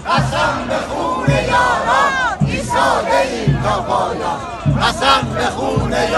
قسم به خون یاران ایستاده ایم تا پایان. قسم به خون